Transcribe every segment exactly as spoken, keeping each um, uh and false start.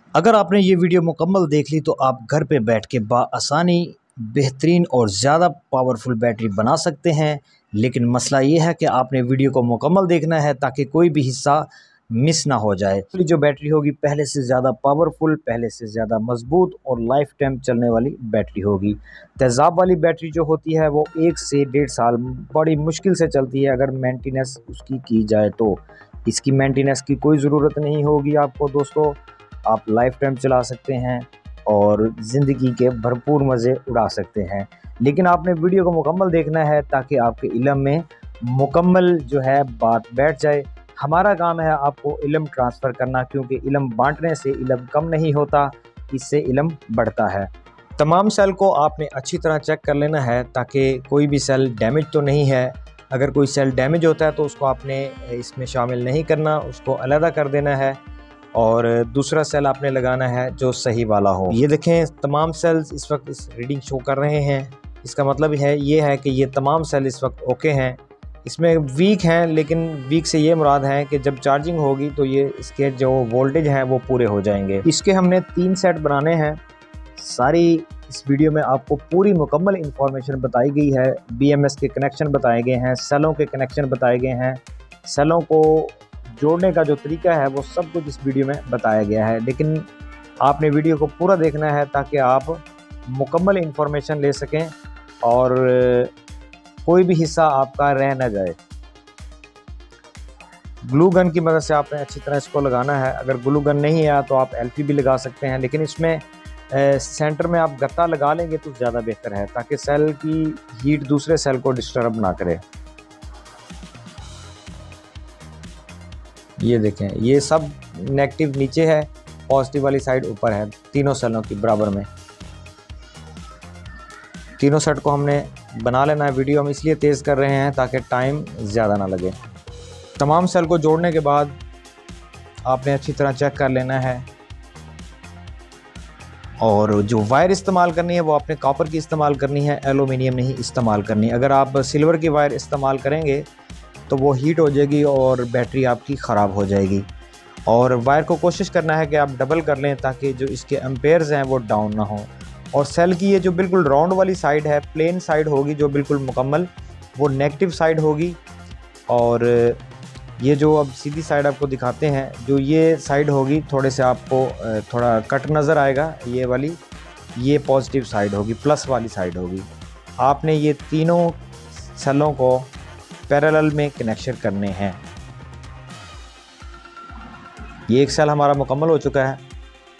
अगर आपने ये वीडियो मुकम्मल देख ली तो आप घर पे बैठ के बआसानी बेहतरीन और ज़्यादा पावरफुल बैटरी बना सकते हैं। लेकिन मसला ये है कि आपने वीडियो को मुकम्मल देखना है ताकि कोई भी हिस्सा मिस ना हो जाए। तो जो बैटरी होगी पहले से ज़्यादा पावरफुल, पहले से ज़्यादा मजबूत और लाइफ टाइम चलने वाली बैटरी होगी। तेज़ाब वाली बैटरी जो होती है वो एक से डेढ़ साल बड़ी मुश्किल से चलती है अगर मेंटेनेंस उसकी की जाए तो। इसकी मेंटेनेंस की कोई ज़रूरत नहीं होगी आपको दोस्तों, आप लाइफ टाइम चला सकते हैं और ज़िंदगी के भरपूर मज़े उड़ा सकते हैं। लेकिन आपने वीडियो को मुकम्मल देखना है ताकि आपके इल्म में मुकम्मल जो है बात बैठ जाए। हमारा काम है आपको इल्म ट्रांसफ़र करना, क्योंकि इल्म बांटने से इल्म कम नहीं होता, इससे इल्म बढ़ता है। तमाम सेल को आपने अच्छी तरह चेक कर लेना है ताकि कोई भी सेल डैमेज तो नहीं है। अगर कोई सेल डैमेज होता है तो उसको आपने इसमें शामिल नहीं करना, उसको अलहदा कर देना है और दूसरा सेल आपने लगाना है जो सही वाला हो। ये देखें तमाम सेल्स इस वक्त इस रीडिंग शो कर रहे हैं, इसका मतलब है ये है कि ये तमाम सेल इस वक्त ओके हैं। इसमें वीक हैं, लेकिन वीक से ये मुराद है कि जब चार्जिंग होगी तो ये इसके जो वोल्टेज हैं वो पूरे हो जाएंगे। इसके हमने तीन सेट बनाने हैं। सारी इस वीडियो में आपको पूरी मुकम्मल इंफॉर्मेशन बताई गई है। बीएमएस के कनेक्शन बताए गए हैं, सेलों के कनेक्शन बताए गए हैं, सेलों को जोड़ने का जो तरीका है वो सब कुछ इस वीडियो में बताया गया है। लेकिन आपने वीडियो को पूरा देखना है ताकि आप मुकम्मल इंफॉर्मेशन ले सकें और कोई भी हिस्सा आपका रह न जाए। ग्लू गन की मदद से आपने अच्छी तरह इसको लगाना है। अगर ग्लू गन नहीं है तो आप एलपी भी लगा सकते हैं, लेकिन इसमें ए, सेंटर में आप गत्ता लगा लेंगे तो ज़्यादा बेहतर है ताकि सेल की हीट दूसरे सेल को डिस्टर्ब ना करे। ये देखें, ये सब नेगेटिव नीचे है, पॉजिटिव वाली साइड ऊपर है, तीनों सेलों की बराबर में। तीनों सेट को हमने बना लेना है। वीडियो हम इसलिए तेज़ कर रहे हैं ताकि टाइम ज़्यादा ना लगे। तमाम सेल को जोड़ने के बाद आपने अच्छी तरह चेक कर लेना है और जो वायर इस्तेमाल करनी है वो आपने कॉपर की इस्तेमाल करनी है, एलुमिनियम नहीं इस्तेमाल करनी। अगर आप सिल्वर की वायर इस्तेमाल करेंगे तो वो हीट हो जाएगी और बैटरी आपकी ख़राब हो जाएगी। और वायर को कोशिश करना है कि आप डबल कर लें ताकि जो इसके एम्पेयर्स हैं वो डाउन ना हो। और सेल की ये जो बिल्कुल राउंड वाली साइड है, प्लेन साइड होगी जो बिल्कुल मुकम्मल, वो नेगेटिव साइड होगी। और ये जो अब सीधी साइड आपको दिखाते हैं, जो ये साइड होगी थोड़े से आपको थोड़ा कट नज़र आएगा, ये वाली ये पॉजिटिव साइड होगी, प्लस वाली साइड होगी। आपने ये तीनों सेलों को पैरेलल में कनेक्शन करने हैं। ये एक सेल हमारा मुकम्मल हो चुका है,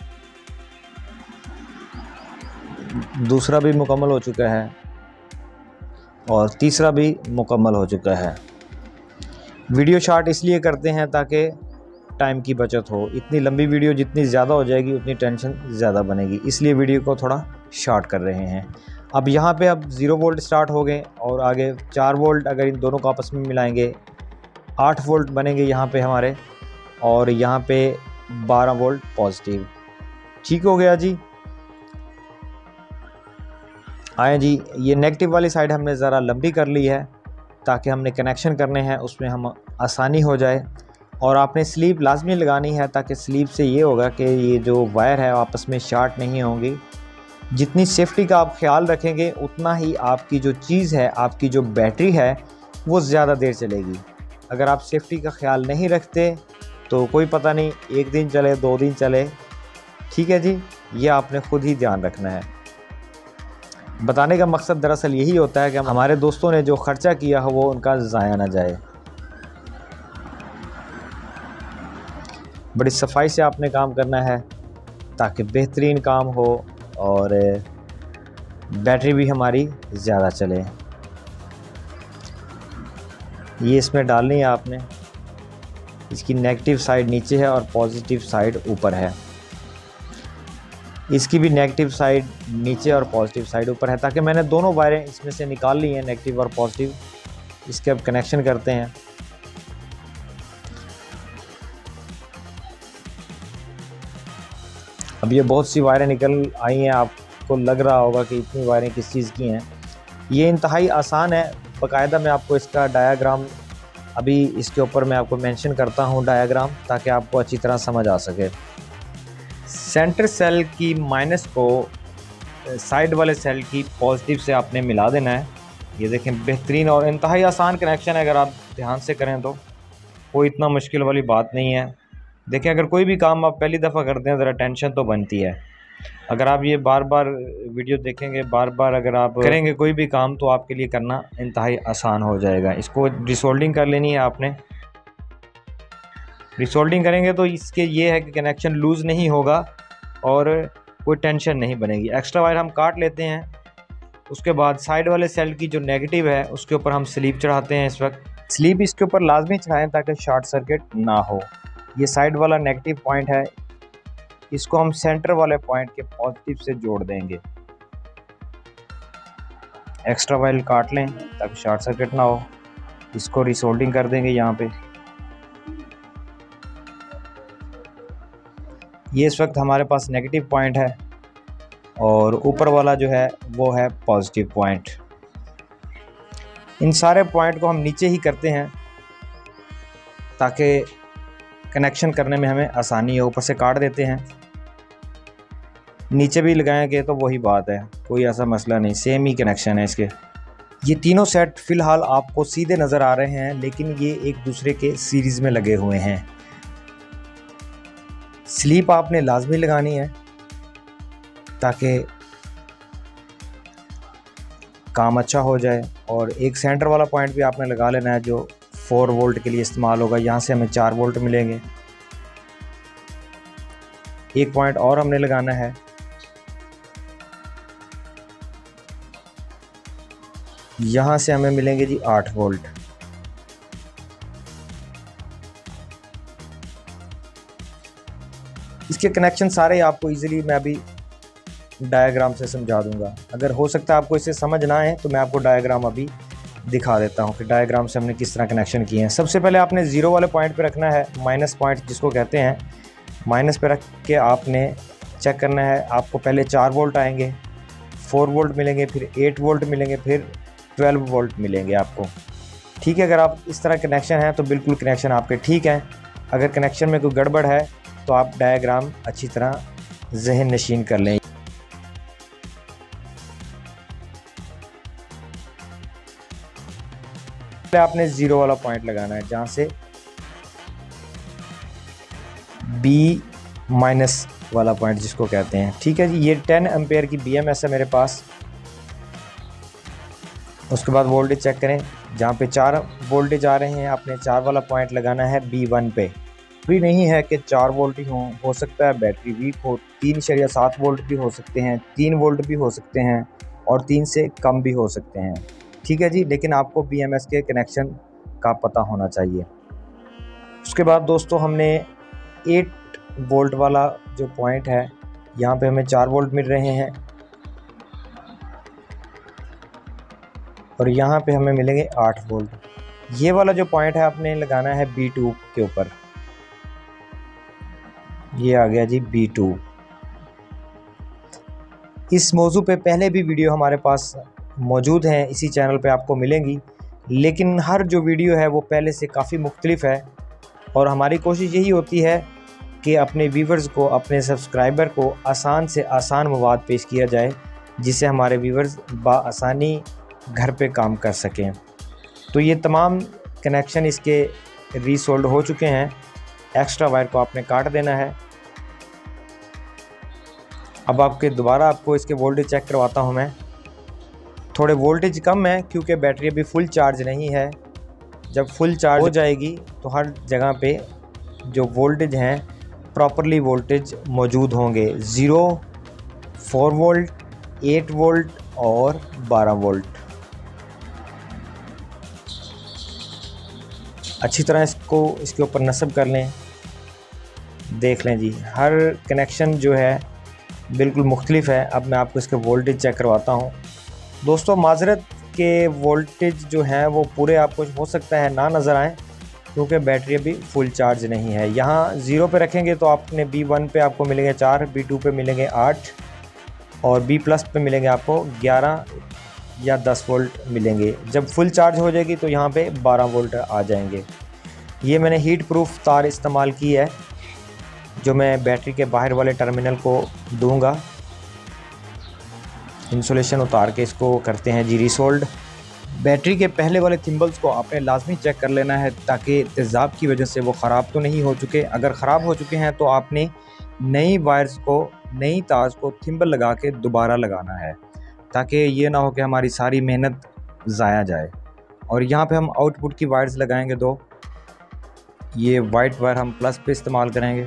दूसरा भी मुकम्मल हो चुका है और तीसरा भी मुकम्मल हो चुका है। वीडियो शॉर्ट इसलिए करते हैं ताकि टाइम की बचत हो। इतनी लंबी वीडियो जितनी ज़्यादा हो जाएगी उतनी टेंशन ज़्यादा बनेगी, इसलिए वीडियो को थोड़ा शॉर्ट कर रहे हैं। अब यहाँ पे अब ज़ीरो वोल्ट स्टार्ट हो गए और आगे चार वोल्ट अगर इन दोनों को आपस में मिलाएंगे आठ वोल्ट बनेंगे यहाँ पे हमारे, और यहाँ पे बारह वोल्ट पॉजिटिव। ठीक हो गया जी। आए जी, ये नेगेटिव वाली साइड हमने ज़रा लंबी कर ली है ताकि हमने कनेक्शन करने हैं उसमें हम आसानी हो जाए। और आपने स्लीप लाजमी लगानी है ताकि स्लीप से ये होगा कि ये जो वायर है आपस में शॉर्ट नहीं होंगी। जितनी सेफ्टी का आप ख्याल रखेंगे उतना ही आपकी जो चीज़ है, आपकी जो बैटरी है वो ज़्यादा देर चलेगी। अगर आप सेफ्टी का ख्याल नहीं रखते तो कोई पता नहीं एक दिन चले, दो दिन चले। ठीक है जी, ये आपने ख़ुद ही ध्यान रखना है। बताने का मकसद दरअसल यही होता है कि हमारे दोस्तों ने जो ख़र्चा किया हो वो उनका ज़ाया ना जाए। बड़ी सफाई से आपने काम करना है ताकि बेहतरीन काम हो और बैटरी भी हमारी ज़्यादा चले। ये इसमें डालनी है आपने। इसकी नेगेटिव साइड नीचे है और पॉजिटिव साइड ऊपर है। इसकी भी नेगेटिव साइड नीचे और पॉजिटिव साइड ऊपर है, ताकि मैंने दोनों वायरें इसमें से निकाल ली हैं, नेगेटिव और पॉजिटिव। इसके अब कनेक्शन करते हैं। अब ये बहुत सी वायरें निकल आई हैं, आपको लग रहा होगा कि इतनी वायरें किस चीज़ की हैं। ये इंतहाई आसान है। बाकायदा मैं आपको इसका डायाग्राम अभी इसके ऊपर मैं आपको मेंशन करता हूँ डायाग्राम, ताकि आपको अच्छी तरह समझ आ सके। सेंटर सेल की माइनस को साइड वाले सेल की पॉजिटिव से आपने मिला देना है। ये देखें, बेहतरीन और इंतहाई आसान कनेक्शन है। अगर आप ध्यान से करें तो कोई इतना मुश्किल वाली बात नहीं है। देखिए, अगर कोई भी काम आप पहली दफ़ा करते हैं ज़रा टेंशन तो बनती है। अगर आप ये बार बार वीडियो देखेंगे, बार बार अगर आप करेंगे कोई भी काम, तो आपके लिए करना इंतहाई आसान हो जाएगा। इसको रिसोल्डिंग कर लेनी है आपने। रिसोल्डिंग करेंगे तो इसके ये है कि कनेक्शन लूज़ नहीं होगा और कोई टेंशन नहीं बनेगी। एक्स्ट्रा वायर हम काट लेते हैं। उसके बाद साइड वाले सेल की जो नेगेटिव है उसके ऊपर हम स्लीप चढ़ाते हैं। इस वक्त स्लीप इसके ऊपर लाजमी चढ़ाएं ताकि शॉर्ट सर्किट ना हो। ये साइड वाला नेगेटिव पॉइंट है, इसको हम सेंटर वाले पॉइंट के पॉजिटिव से जोड़ देंगे। एक्स्ट्रा वायर काट लें ताकि शॉर्ट सर्किट ना हो। इसको रिसोल्डिंग कर देंगे यहाँ पे। ये इस वक्त हमारे पास नेगेटिव पॉइंट है और ऊपर वाला जो है वो है पॉजिटिव पॉइंट। इन सारे पॉइंट को हम नीचे ही करते हैं ताकि कनेक्शन करने में हमें आसानी हो। ऊपर से काट देते हैं, नीचे भी लगाएंगे तो वही बात है, कोई ऐसा मसला नहीं, सेम ही कनेक्शन है इसके। ये तीनों सेट फ़िलहाल आपको सीधे नज़र आ रहे हैं, लेकिन ये एक दूसरे के सीरीज़ में लगे हुए हैं। स्लीप आपने लाजमी लगानी है ताकि काम अच्छा हो जाए। और एक सेंटर वाला पॉइंट भी आपने लगा लेना है जो फोर वोल्ट के लिए इस्तेमाल होगा। यहाँ से हमें चार वोल्ट मिलेंगे। एक पॉइंट और हमने लगाना है, यहाँ से हमें मिलेंगे जी आठ वोल्ट। इसके कनेक्शन सारे आपको इजीली मैं अभी डायग्राम से समझा दूंगा। अगर हो सकता है आपको इसे समझ ना आए तो मैं आपको डायग्राम अभी दिखा देता हूँ कि डायग्राम से हमने किस तरह कनेक्शन किए हैं। सबसे पहले आपने ज़ीरो वाले पॉइंट पे रखना है, माइनस पॉइंट जिसको कहते हैं। माइनस पे रख के आपने चेक करना है। आपको पहले चार वोल्ट आएंगे, फोर वोल्ट मिलेंगे, फिर एट वोल्ट मिलेंगे, फिर ट्वेल्व वोल्ट मिलेंगे आपको। ठीक है, अगर आप इस तरह कनेक्शन है तो बिल्कुल कनेक्शन आपके ठीक हैं। अगर कनेक्शन में कोई गड़बड़ है तो आप डायग्राम अच्छी तरह जहन नशीन कर लें। आपने ज़ीरो वाला पॉइंट लगाना है जहाँ से बी माइनस वाला पॉइंट जिसको कहते हैं। ठीक है जी, ये टेन एम्पेयर की बी एम एस है मेरे पास। उसके बाद वोल्टेज चेक करें, जहाँ पे चार वोल्टेज आ रहे हैं आपने चार वाला पॉइंट लगाना है बी वन पे। भी नहीं है कि चार वोल्ट ही हो हो सकता है बैटरी वीक हो। तीन शरिया सात वोल्ट भी हो सकते हैं, तीन वोल्ट भी हो सकते हैं और तीन से कम भी हो सकते हैं। ठीक है जी, लेकिन आपको बी एम एस के कनेक्शन का पता होना चाहिए। उसके बाद दोस्तों हमने एट वोल्ट वाला जो पॉइंट है, यहाँ पे हमें चार वोल्ट मिल रहे हैं और यहाँ पे हमें मिलेंगे आठ वोल्ट। ये वाला जो पॉइंट है आपने लगाना है बी टू के ऊपर। ये आ गया जी बी टू। इस मौजू पे पहले भी वीडियो हमारे पास मौजूद हैं, इसी चैनल पे आपको मिलेंगी, लेकिन हर जो वीडियो है वो पहले से काफ़ी मुख्तलिफ है। और हमारी कोशिश यही होती है कि अपने व्यूवर्स को, अपने सब्सक्राइबर को आसान से आसान मवाद पेश किया जाए जिससे हमारे व्यूवर्स बाआसानी घर पे काम कर सकें। तो ये तमाम कनेक्शन इसके रीसोल्ड हो चुके हैं। एक्स्ट्रा वायर को आपने काट देना है। अब आपके दोबारा आपको इसके वोल्टेज चेक करवाता हूँ मैं। थोड़े वोल्टेज कम है क्योंकि बैटरी अभी फुल चार्ज नहीं है। जब फुल चार्ज हो जाएगी तो हर जगह पे जो वोल्टेज हैं प्रॉपरली वोल्टेज मौजूद होंगे। Zero, four volt, eight volt और बारह वोल्ट। अच्छी तरह इसको इसके ऊपर नस्ब कर लें। देख लें जी, हर कनेक्शन जो है बिल्कुल मुख्तलिफ है। अब मैं आपको इसके वोल्टेज चेक करवाता हूँ। दोस्तों माजरत के वोल्टेज जो हैं वो पूरे आपको हो सकता है ना नज़र आएँ क्योंकि बैटरी अभी फुल चार्ज नहीं है। यहाँ ज़ीरो पे रखेंगे तो आपने बी वन पे आपको मिलेंगे चार, बी टू पे मिलेंगे आठ और बी प्लस पे मिलेंगे आपको ग्यारह या दस वोल्ट मिलेंगे। जब फुल चार्ज हो जाएगी तो यहाँ पे बारह वोल्ट आ जाएंगे। ये मैंने हीट प्रूफ तार इस्तेमाल की है जो मैं बैटरी के बाहर वाले टर्मिनल को दूंगा। इंसुलेशन उतार के इसको करते हैं जी रीसोल्ड। बैटरी के पहले वाले थिम्बल्स को आपने लाजमी चेक कर लेना है ताकि तेज़ाब की वजह से वो ख़राब तो नहीं हो चुके। अगर ख़राब हो चुके हैं तो आपने नई वायर्स को, नई तार को थिम्बल लगा के दोबारा लगाना है ताकि ये ना हो कि हमारी सारी मेहनत ज़ाया जाए। और यहाँ पे हम आउटपुट की वायर्स लगाएंगे दो। ये वाइट वायर हम प्लस पे इस्तेमाल करेंगे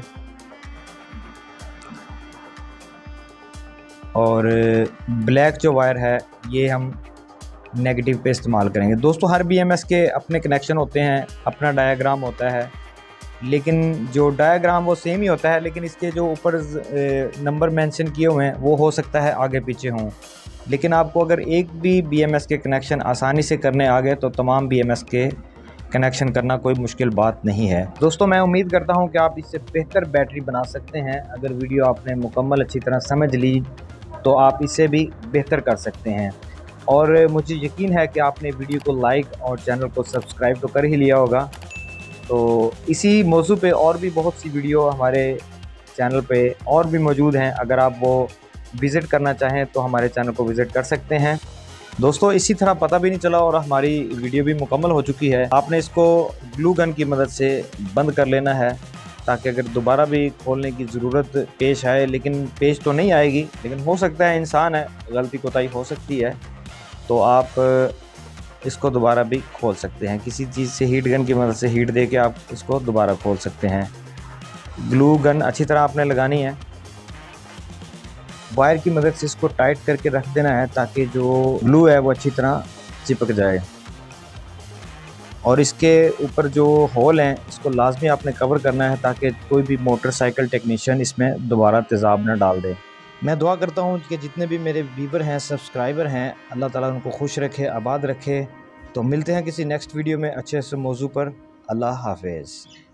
और ब्लैक जो वायर है ये हम नेगेटिव पे इस्तेमाल करेंगे। दोस्तों हर बीएमएस के अपने कनेक्शन होते हैं, अपना डायग्राम होता है, लेकिन जो डायग्राम वो सेम ही होता है, लेकिन इसके जो ऊपर नंबर मेंशन किए हुए हैं वो हो सकता है आगे पीछे हों। लेकिन आपको अगर एक भी बीएमएस के कनेक्शन आसानी से करने आ गए तो तमाम बीएमएस के कनेक्शन करना कोई मुश्किल बात नहीं है। दोस्तों मैं उम्मीद करता हूं कि आप इससे बेहतर बैटरी बना सकते हैं। अगर वीडियो आपने मुकम्मल अच्छी तरह समझ ली तो आप इससे भी बेहतर कर सकते हैं। और मुझे यकीन है कि आपने वीडियो को लाइक और चैनल को सब्सक्राइब तो कर ही लिया होगा। तो इसी मौजू पे और भी बहुत सी वीडियो हमारे चैनल पे और भी मौजूद हैं। अगर आप वो विज़िट करना चाहें तो हमारे चैनल को विज़िट कर सकते हैं। दोस्तों इसी तरह पता भी नहीं चला और हमारी वीडियो भी मुकम्मल हो चुकी है। आपने इसको ग्लू गन की मदद से बंद कर लेना है ताकि अगर दोबारा भी खोलने की ज़रूरत पेश आए, लेकिन पेश तो नहीं आएगी, लेकिन हो सकता है, इंसान है, गलती कोताही हो सकती है, तो आप इसको दोबारा भी खोल सकते हैं। किसी चीज़ से हीट गन की मदद से हीट दे के आप इसको दोबारा खोल सकते हैं। ग्लू गन अच्छी तरह आपने लगानी है, वायर की मदद से इसको टाइट करके रख देना है ताकि जो ग्लू है वो अच्छी तरह चिपक जाए। और इसके ऊपर जो होल हैं इसको लाजमी आपने कवर करना है ताकि कोई भी मोटरसाइकिल टेक्नीशियन इसमें दोबारा तेज़ाब न डाल दे। मैं दुआ करता हूँ कि जितने भी मेरे व्यूवर हैं, सब्सक्राइबर हैं, अल्लाह ताला उनको खुश रखे, आबाद रखे। तो मिलते हैं किसी नेक्स्ट वीडियो में अच्छे से मौजू पर। अल्लाह हाफिज़।